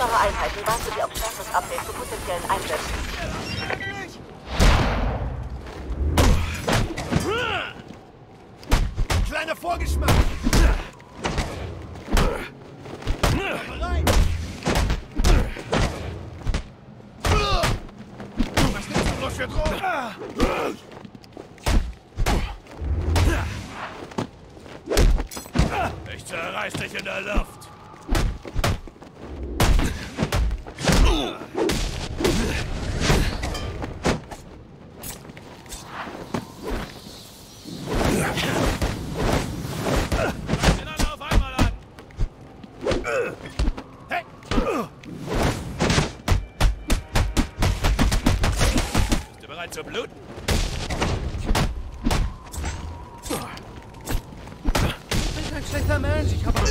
Eure Einheiten warten Sie auf Status-Update zu potenziellen Einsätzen. Kleiner Vorgeschmack! Bereit! Was nimmst du bloß für Drogen? Ich zerreiß dich in der Luft! Hey! Bist du bereit zu bluten? Ich bin kein schlechter Mensch, ich habe...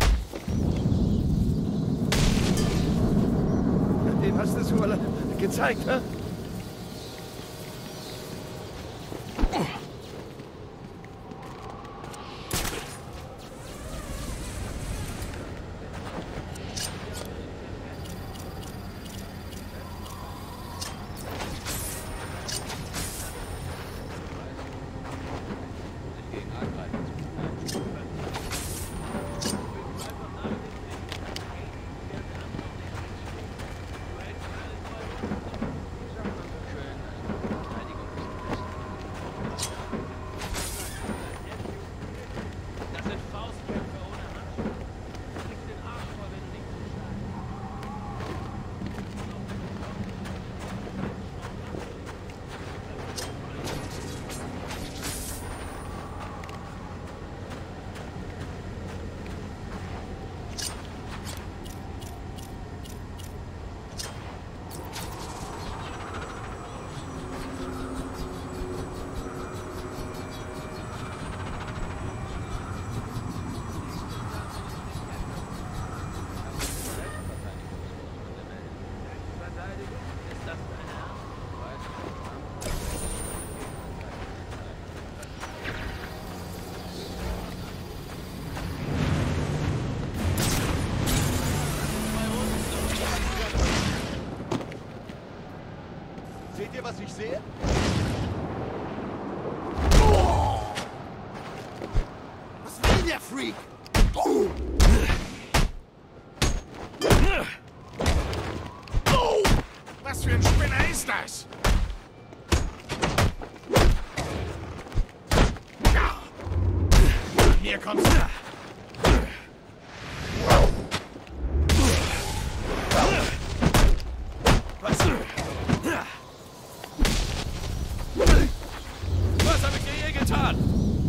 Dem hast du es wohl gezeigt, hä? Seht ihr, was ich sehe? Was will der Freak? Was für ein Spinner ist das? Hier kommst du. Was habe ich dir je getan?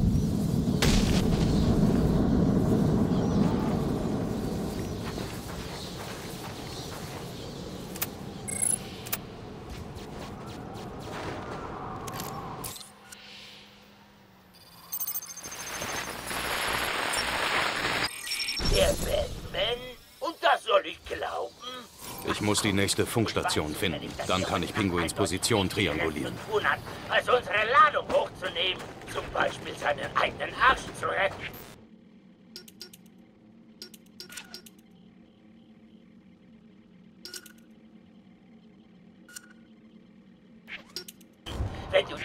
Der Batman? Und das soll ich glauben? Ich muss die nächste Funkstation finden. Dann kann ich Pinguins Position triangulieren. Zu tun hat, als unsere Ladung hochzunehmen. Zum Beispiel seinen eigenen Arsch zu retten. Wenn du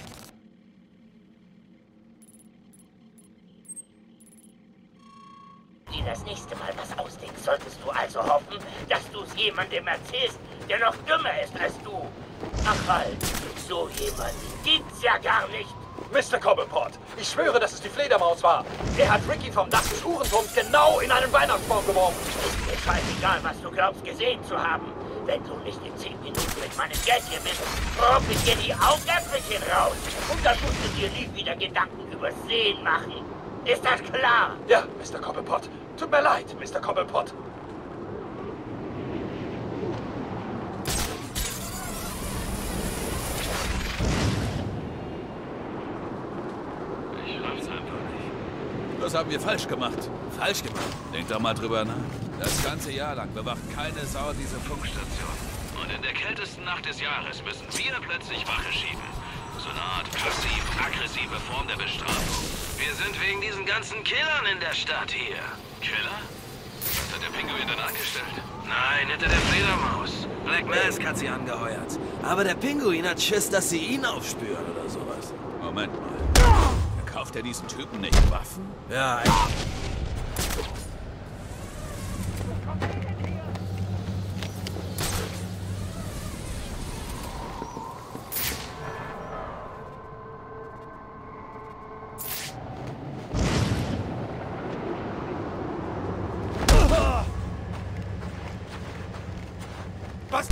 dir das nächste Mal was ausdenkst, solltest du also hoffen, dass du es jemandem erzählst, der noch dümmer ist als du. Ach halt, so jemanden gibt's ja gar nicht. Mr. Cobblepot, ich schwöre, dass es die Fledermaus war. Er hat Ricky vom Dach des Uhrenturms genau in einen Weihnachtsbaum geworfen. Ist mir scheißegal, was du glaubst gesehen zu haben. Wenn du nicht in 10 Minuten mit meinem Geld hier bist, rock ich dir die Augäpfelchen raus. Und dann musst du dir nie wieder Gedanken übers Sehen machen. Ist das klar? Ja, Mr. Cobblepot. Tut mir leid, Mr. Cobblepot. Ich raff's einfach nicht. Was haben wir falsch gemacht? Falsch gemacht? Denk doch mal drüber nach. Das ganze Jahr lang bewacht keine Sau diese Funkstation. Und in der kältesten Nacht des Jahres müssen wir plötzlich Wache schieben. So eine Art passiv-aggressive Form der Bestrafung. Wir sind wegen diesen ganzen Killern in der Stadt hier. Killer? Was hat der Pinguin denn angestellt? Nein, Stein hinter der Fledermaus. Black Mask hat sie angeheuert. Aber der Pinguin hat Schiss, dass sie ihn aufspüren oder sowas. Moment mal. Verkauft er diesen Typen nicht Waffen? Ja, Was?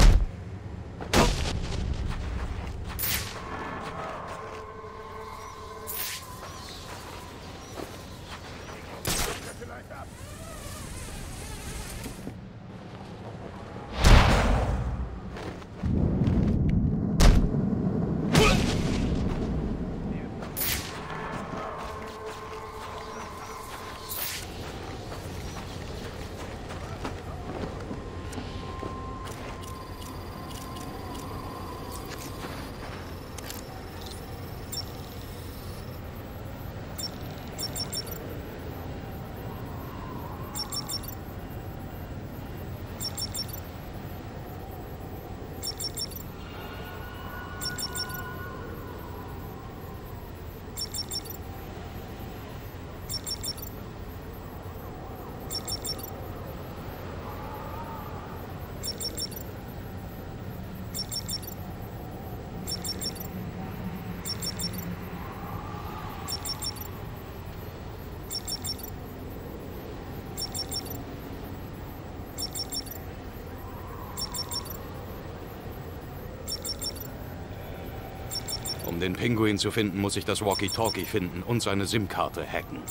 Um den Pinguin zu finden, muss ich das Walkie-Talkie finden und seine SIM-Karte hacken.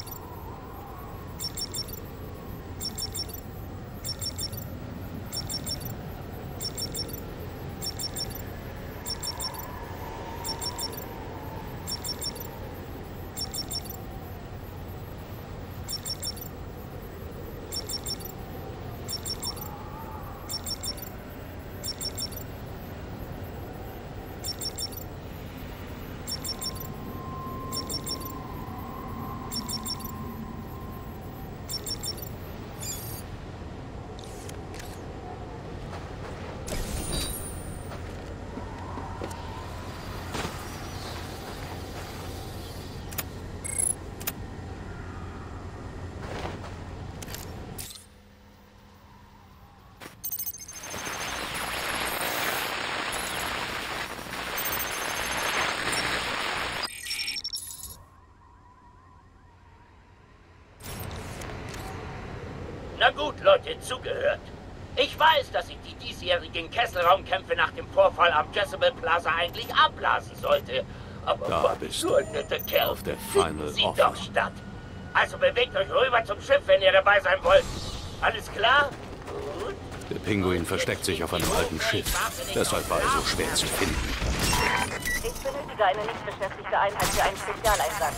Na gut, Leute, zugehört. Ich weiß, dass ich die diesjährigen Kesselraumkämpfe nach dem Vorfall am Jezebel Plaza eigentlich abblasen sollte. Aber Da war bist nur du. ein netter Kerl. Auf der Finden Final Sie Offer. doch statt. Also bewegt euch rüber zum Schiff, wenn ihr dabei sein wollt. Alles klar? Gut. Der Pinguin versteckt sich auf einem alten Schiff. Deshalb war er so schwer zu finden. Ich benötige eine nicht beschäftigte Einheit für einen Spezialeinsatz.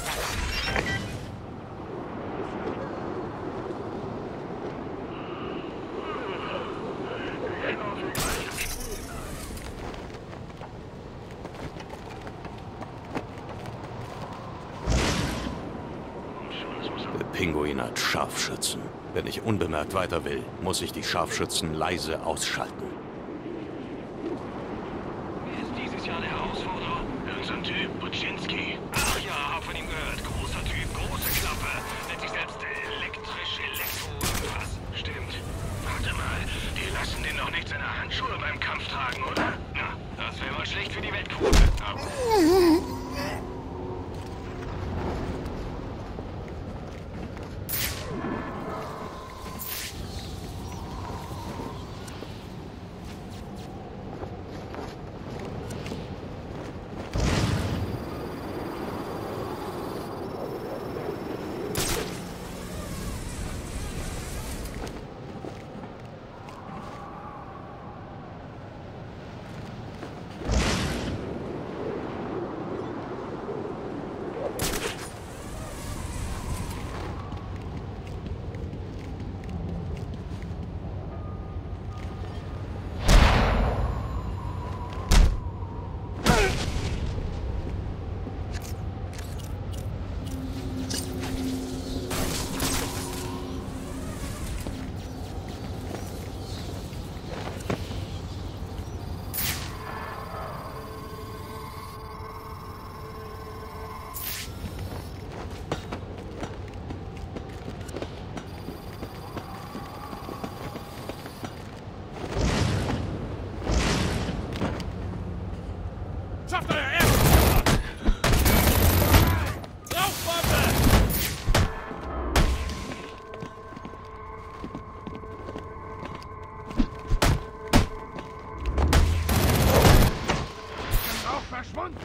Der Pinguin hat Scharfschützen. Wenn ich unbemerkt weiter will, muss ich die Scharfschützen leise ausschalten. wer ist dieses Jahr der Herausforderer? Irgend so ein Typ, Buczynski. Ach ja, hab von ihm gehört. Großer Typ, große Klappe. Nennt sich selbst irgendwas. Stimmt. Warte mal, die lassen den doch nicht seine Handschuhe beim Kampf tragen, oder? Na, das wäre mal schlecht für die Weltquote. Aber Front!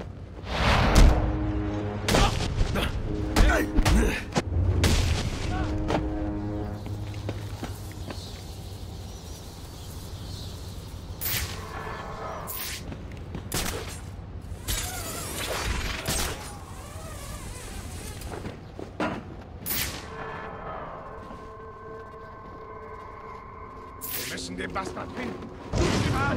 Wir müssen den Bastard finden. Such ihn mal!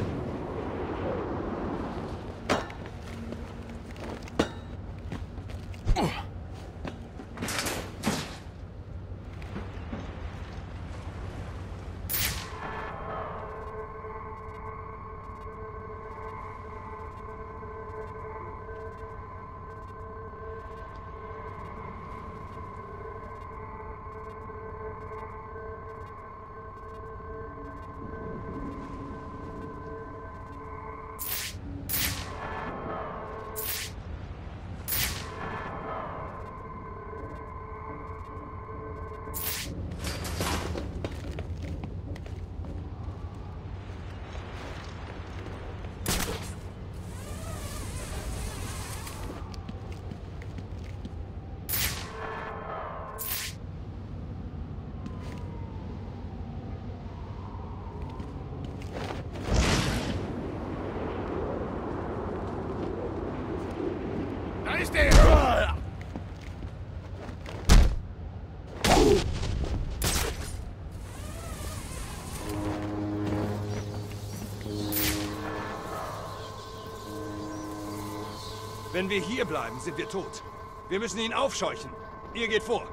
Da ist er! Wenn wir hier bleiben, sind wir tot. Wir müssen ihn aufscheuchen. Ihr geht vor.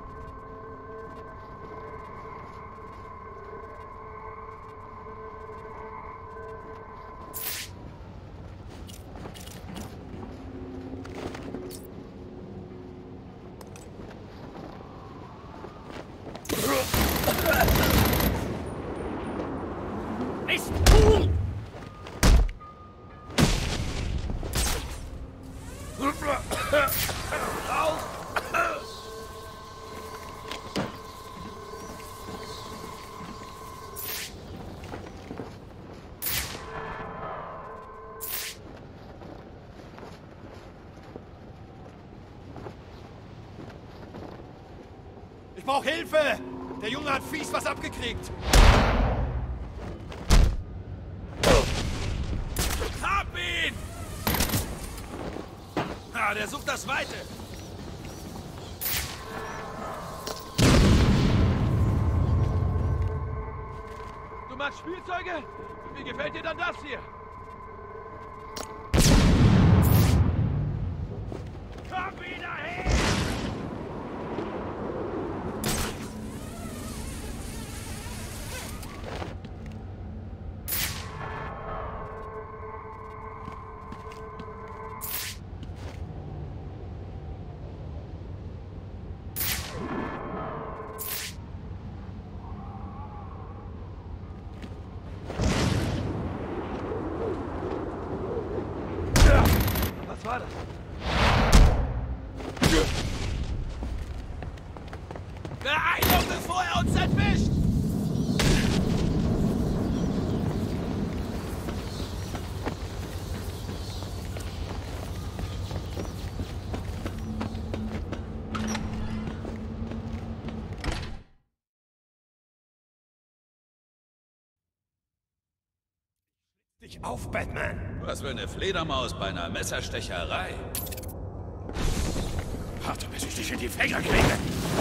Ich brauche Hilfe! Der Junge hat fies was abgekriegt. Hab ihn! Ah, der sucht das Weite. Du magst Spielzeuge? Wie gefällt dir dann das hier? Komm wieder her! Was war das? Beeilung, bevor er uns entwischt! Dich auf, Batman! Was will eine Fledermaus bei einer Messerstecherei? Warte, bis ich dich in die Finger kriege!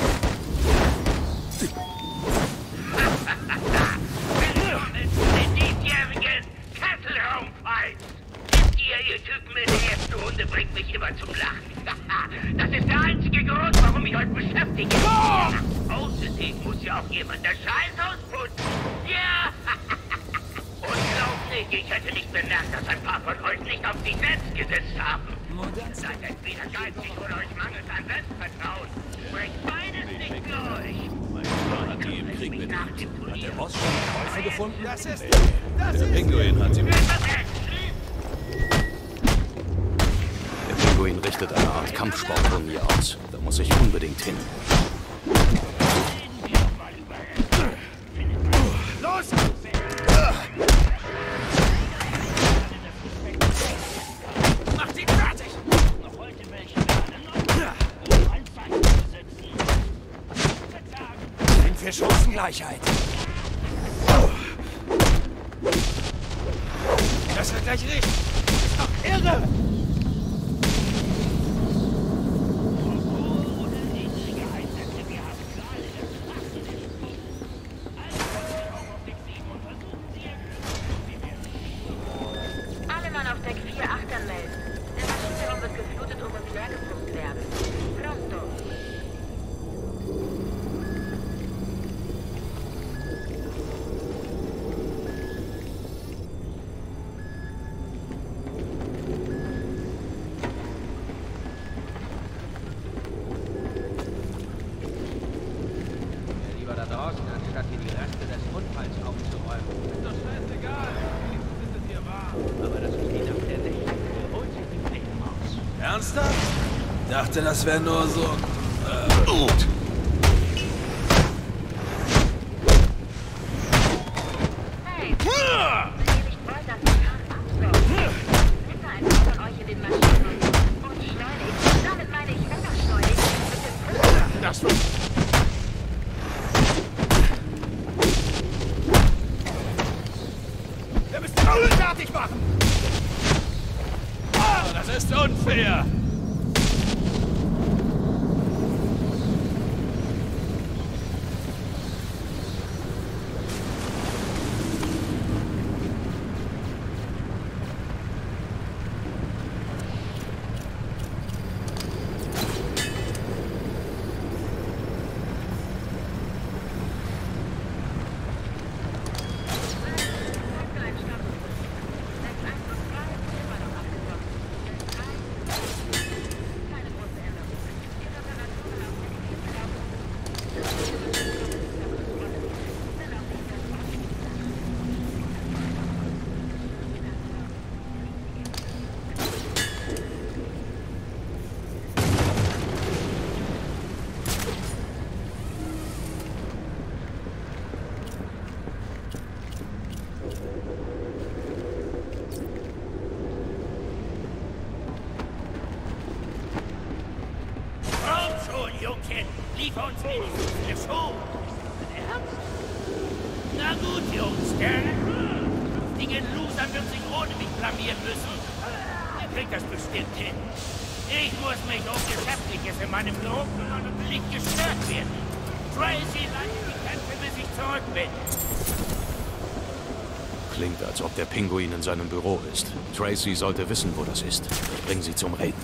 Den diesjährigen Kesselraumfight! Wisst ihr Typen mit der ersten Runde bringt mich immer zum Lachen. Das ist der einzige Grund, warum ich euch beschäftige. Außerdem muss ja auch jemand das Scheißhaus putzen. Ja! Und glaubt nicht, ich hätte nicht bemerkt, dass ein paar von euch nicht auf die Netz gesetzt haben. Seid entweder geizig oder euch mangelt an Selbstvertrauen. Bringt beides nicht durch. Hat die im Krieg bedient. Hat der Boss schon die Käufer gefunden? Das ist... Der Pinguin hat sie mit. Der Pinguin richtet eine Art Kampfsportturnier aus. Da muss ich unbedingt hin. Los! Macht sie klar! Gleichheit. Das wird gleich richtig. Ist doch irre! Alle Mann auf Deck 4 Achtern melden. Der Maschinenraum wird geflutet und muss leergepumpt werden. Pronto. Lieber da draußen, anstatt hier die Reste des Unfalls aufzuräumen. Ist doch scheißegal. Wenigstens ist es hier warm. Aber das ist die Nacht der Nächte. Holt sich die Fledermaus. Ernsthaft? Dachte, das wäre nur so... Hey! Wenn ihr nicht wollt, dass die Kahn absaugt. Bitte einfach von euch in den Maschinenraum. Und schleunig. Damit meine ich wetterschleunig. Mit dem Flugzeug. Das wird... Wir müssen die Augen fertig machen! Das ist unfair! Jungchen, liefer uns wenigstens eine Show. Ernst? Na gut, Jungs, der künftigen Losern wird sich ohne mich blamieren müssen. Ihr kriegt das bestimmt hin. Ich muss mich um Geschäftliches in meinem Büro kümmern und will nicht gestört werden. Tracy leitet die Kämpfe, bis ich zurück bin. Klingt, als ob der Pinguin in seinem Büro ist. Tracy sollte wissen, wo das ist. Ich bring sie zum Reden.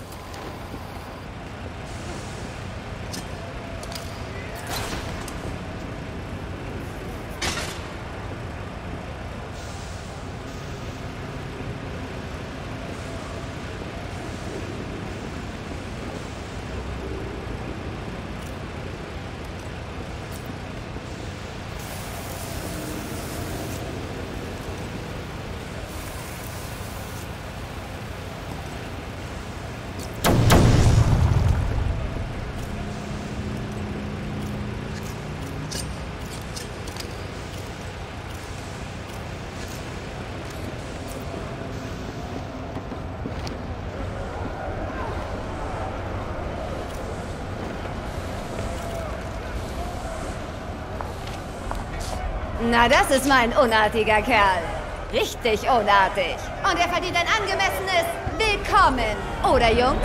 Na, das ist mein unartiger Kerl. Richtig unartig. Und er verdient ein angemessenes Willkommen. Oder, Jungs?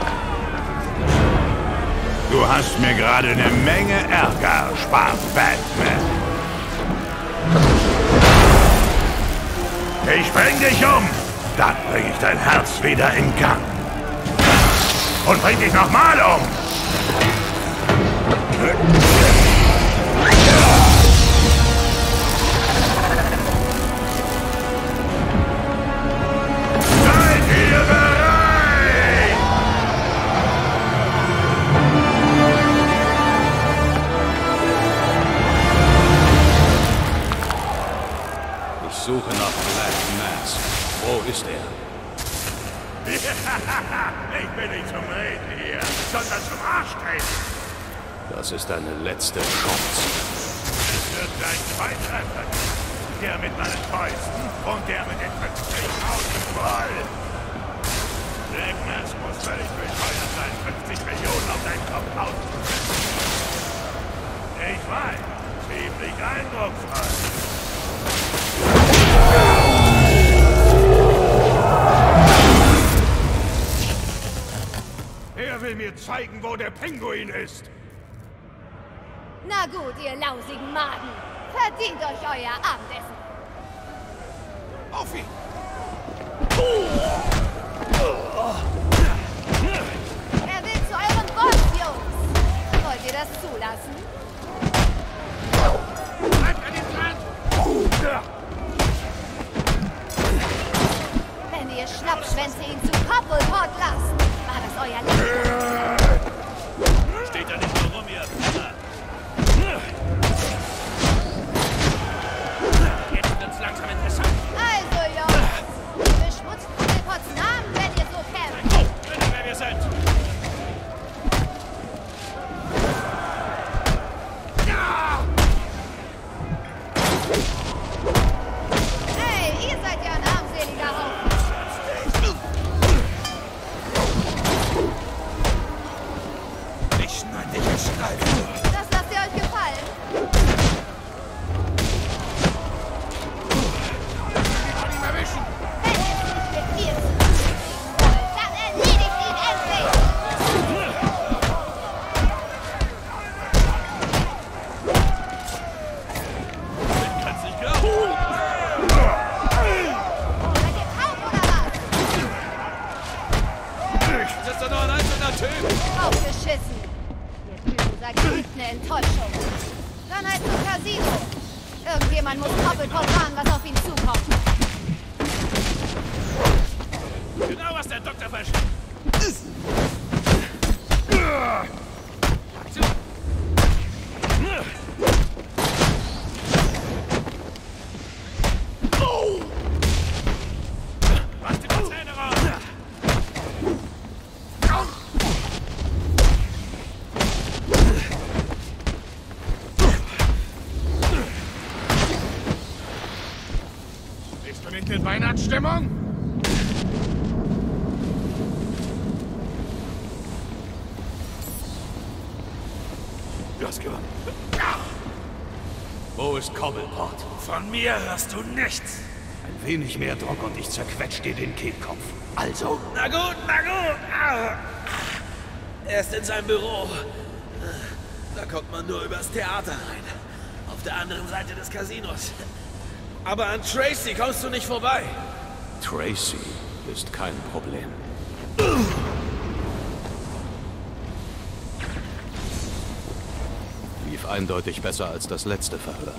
Du hast mir gerade eine Menge Ärger erspart, Batman. Ich bring dich um. Dann bring ich dein Herz wieder in Gang. Und bring dich nochmal um. Ich suche nach Black Mask. Wo ist er? Ich bin nicht zum Reden hier, sondern zum Arschtreten. Das ist deine letzte Chance. Es wird gleich zwei treffen. Der mit meinen Fäusten und der mit den 50.000 Voll. Black Mask muss völlig bescheuert sein, 50 Millionen auf deinen Kopf auszusetzen. Ich weiß. Ziemlich eindrucksvoll. Er will mir zeigen, wo der Pinguin ist. Na gut, ihr lausigen Maden. Verdient euch euer Abendessen. Auf ihn! Er will zu eurem Boss, Jungs. Wollt ihr das zulassen? Bleibt an ihm dran! Wenn ihr Schnappschwänze ihn zu Koppelport lasst, war das euer Leben. Steht da nicht nur rum, ihr Penner. Jetzt wird's langsam interessant. Also, Jungs, ihr beschmutzt Koppelports Namen, wenn ihr so kämpft. Oh, bitte, wer wir sind. Hey, ihr seid ja ein armseliger Haufen. Ich schneide dich in Streifen. Das lasst ihr euch gefallen. Kann ihn erwischen! Wenn ihr es nicht mit mir zusammenlegen wollt, dann erledigt ihn endlich. Kannst nicht glauben. Seid ihr taub oder was? Das ist doch nur ein einzelner Typ. Aufgeschissen. Ihr Typen seid eine Enttäuschung. Dann halt zum Casino. Irgendjemand muss Koppelport sagen, was auf ihn zukommt. Genau, was der Doktor versteht. Mach die Zähne raus! Bist du nicht in Weihnachtsstimmung? Du hast gewonnen. Wo ist Cobblepot? Von mir hörst du nichts. Ein wenig mehr Druck und ich zerquetsch dir den Kehlkopf. Also, Na gut, na gut. Ah. Er ist in seinem Büro. Da kommt man nur übers Theater rein. Auf der anderen Seite des Casinos. Aber an Tracy kommst du nicht vorbei. Tracy ist kein Problem. Lief eindeutig besser als das letzte Verhör.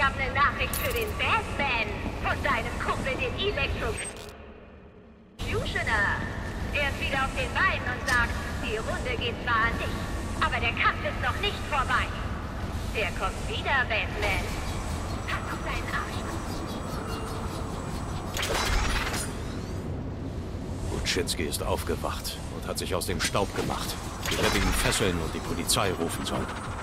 habe eine Nachricht für den Batman von deinem Kumpel, den Electrocutioner. Er ist wieder auf den Beinen und sagt, die Runde geht zwar an dich, aber der Kampf ist noch nicht vorbei. Der kommt wieder, Batman. Pass auf deinen Arsch. Buczynski ist aufgewacht und hat sich aus dem Staub gemacht. Ich hätte ihn fesseln und die Polizei rufen sollen.